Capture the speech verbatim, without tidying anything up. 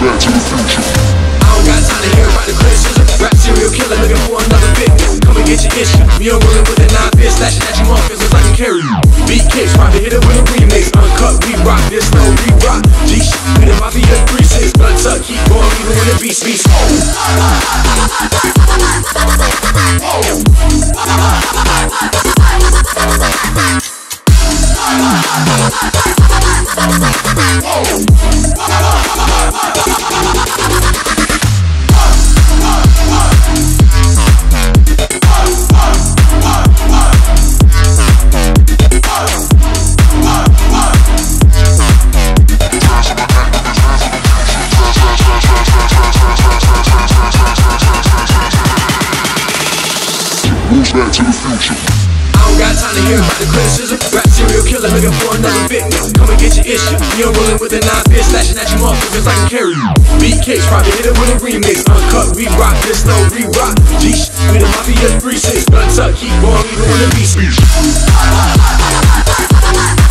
back to the future. I don't got time to hear about the criticism. Rap serial killer looking for another victim. Come and get your issue. Me on rolling with a nine fist, slashing at you motherfuckers like I carry you. Beat kicks, probably hit it with a remix. Uncut, we rock this, no we rock. G shit, with the mafia three six. Blood tuck, keep going even when the beat speaks. Back to the future. I don't got time to hear about the criticism. Rap serial killer looking for another victim. Come and get your issue. Me on rolling with a nine fist, slashing at you motherfuckers like I carry you. Beat kicks, probably hit it with a remix. Uncut, we rock this, no we rock. G shit, we the mafia three six. Blood tuck, keep going even when the beat speaks.